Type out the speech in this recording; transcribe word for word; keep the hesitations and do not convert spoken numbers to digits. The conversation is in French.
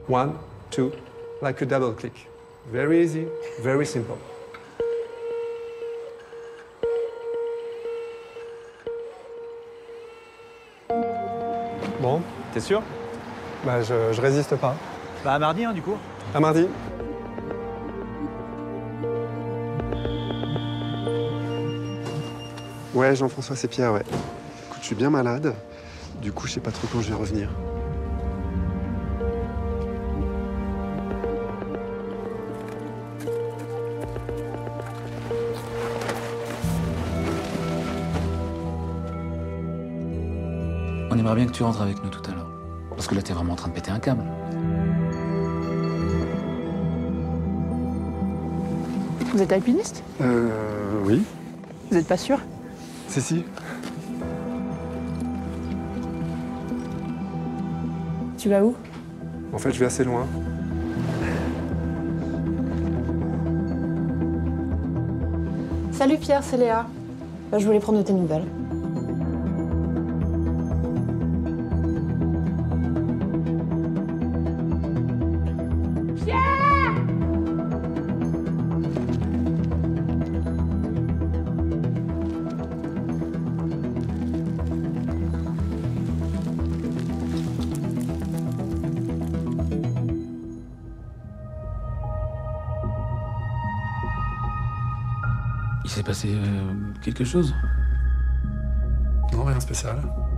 One, two, like a double click. Very easy, very simple. Bon, T'es sûr? bah je, je résiste pas. Bah à mardi, hein, du coup. À mardi. Ouais, Jean-François, c'est Pierre, ouais. Écoute, je suis bien malade. Du coup, je sais pas trop quand je vais revenir. On aimerait bien que tu rentres avec nous tout à l'heure. Parce que là, t'es vraiment en train de péter un câble. Vous êtes alpiniste? Euh... Oui. Vous êtes pas sûr? Si, si. Tu vas où? En fait, je vais assez loin. Salut Pierre, c'est Léa. Bah, je voulais prendre de tes nouvelles. Il s'est passé euh, quelque chose? Non, rien de spécial.